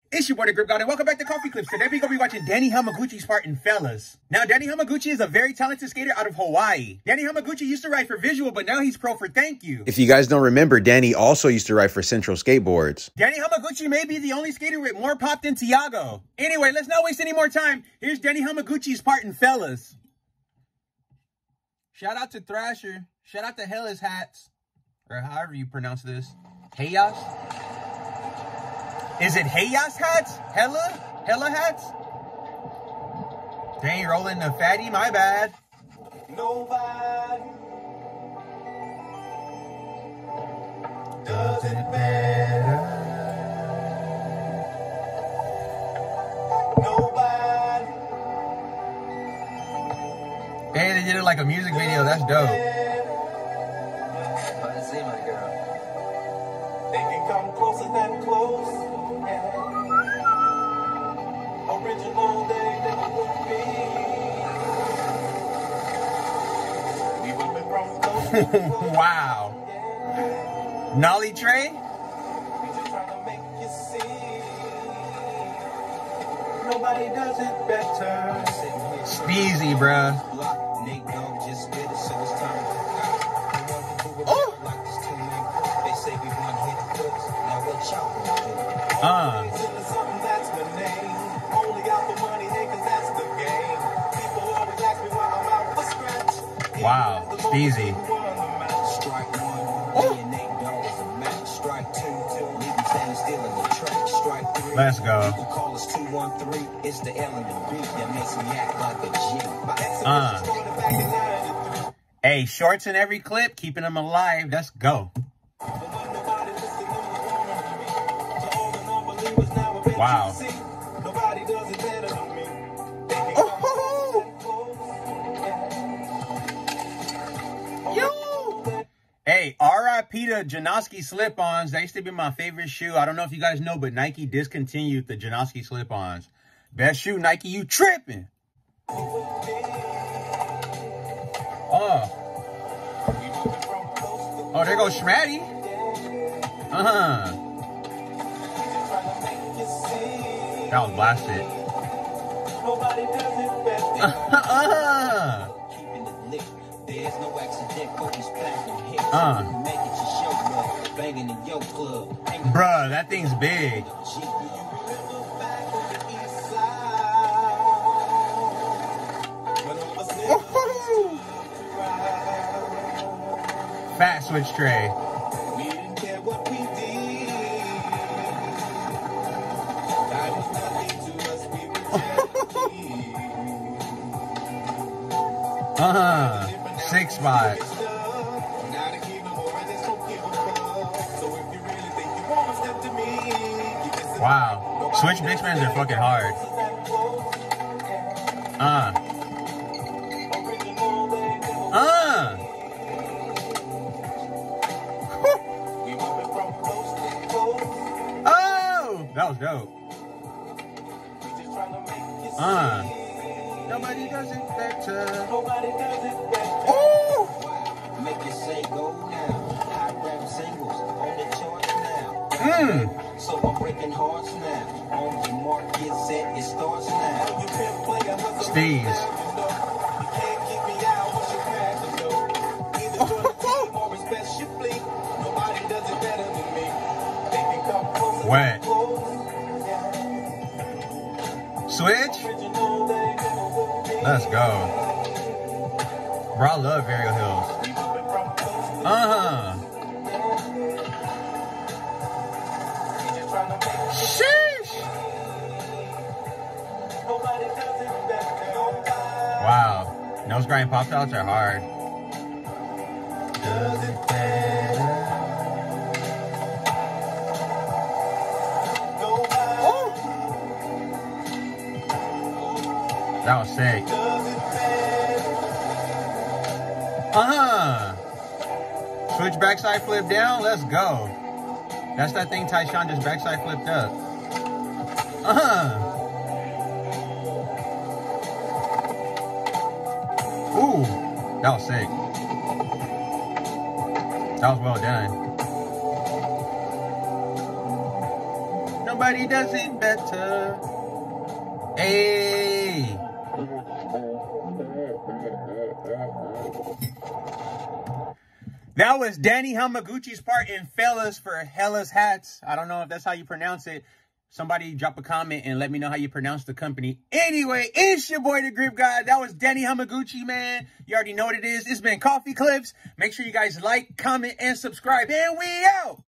It's your boy TheGripGod and welcome back to Coffee Clips. Today we're going to be watching Danny Hamaguchi's part in Fellas. Now, Danny Hamaguchi is a very talented skater out of Hawaii. Danny Hamaguchi used to ride for Visual, but now he's pro for Thank You. If you guys don't remember, Danny also used to ride for Central Skateboards. Danny Hamaguchi may be the only skater with more pop than Tiago. Anyway, let's not waste any more time. Here's Danny Hamaguchi's part in Fellas. Shout out to Thrasher. Shout out to Hella's Hats. Or however you pronounce this. Hayas? Is it Hayas Hats? Hella Hats? Dang, rolling the fatty, my bad. Nobody does it better. Nobody. Hey, they did it like a music video. That's dope. They can come closer than close. Original, they never would be. We would be from close to close. Wow. Nolly Trey? We just trying to make you see. Nobody does it better. Speezy, bruh. Wow, Speezy. Let's go. Hey, shorts in every clip, keeping them alive. Let's go. Wow. Hey, R.I.P. to Janoski slip-ons. They used to be my favorite shoe. I don't know if you guys know, but Nike discontinued the Janoski slip-ons. Best shoe, Nike, you tripping. Oh, there goes Schmatty. That was blasted. Bruh, that thing's big. Fat switch tray. Six spot. Wow. Switch big spins are fucking hard. Oh! That was dope. Nobody does it better. Nobody does it better. Oh! Make it say go now. I rap singles on the charts now. So I'm breaking hearts now. On your mark, get set, it starts now. Steez. You can't keep me out once you pass the door. Either join the team or respect your fleet. Nobody does it better than me. They can come closer. Wet. Switch. Let's go. Bro, I love Varial Hills. Sheesh. Wow. Nose grind pop outs are hard. Does it better? That was sick. Switch backside flip down. Let's go. That's that thing Tyshawn just backside flipped up. Ooh, that was sick. That was well done. Nobody does it better. Hey. That was Danny Hamaguchi's part in Fellas for Hellas Hats. I don't know if that's how you pronounce it. Somebody drop a comment and let me know how you pronounce the company. Anyway, it's your boy, TheGripGod. That was Danny Hamaguchi, man. You already know what it is. It's been Coffee Clips. Make sure you guys like, comment, and subscribe. And we out.